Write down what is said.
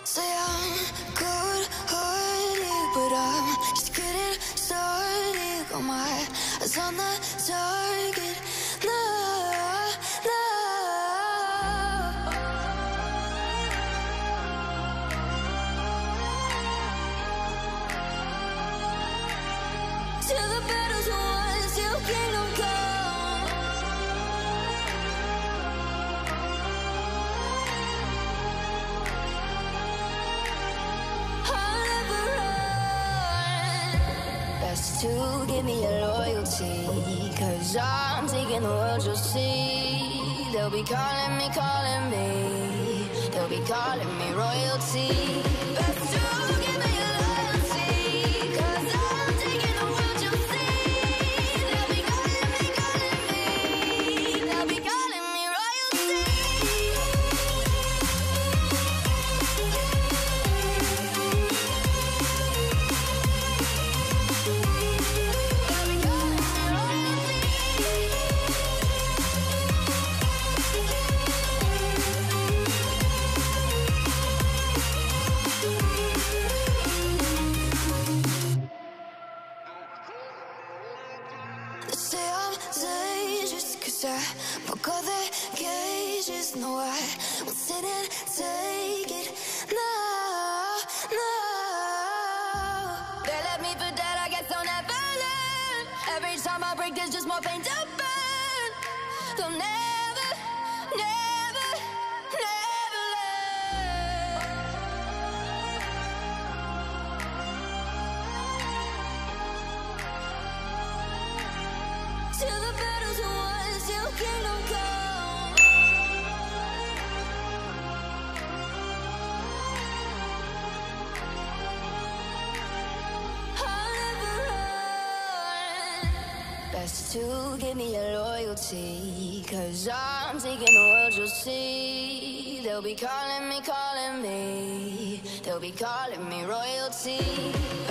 Say I'm good-hearted, but I'm just getting started. Got my eyes on the target. No, no. Till the battle's won, till kingdom come. I'll never run. Best to give me your loyalty, 'cause I'm taking the world, you'll see. They'll be calling me, they'll be calling me royalty. Best to give me your loyalty, 'cause I'm taking the world, you'll see. They'll be calling me, they'll be calling me royalty. They'll be calling me royalty. They say I'm dangerous 'cause I broke all their cages. No, I won't sit and take it. No, no. They left me for dead, I guess I'll never learn. Every time I break, there's just more pain to burn. They'll never, never, never learn. Till the battle's won, till kingdom come. I'll never run. Best to give me your loyalty, 'cause I'm taking the world, you'll see. They'll be calling me, they'll be calling me royalty.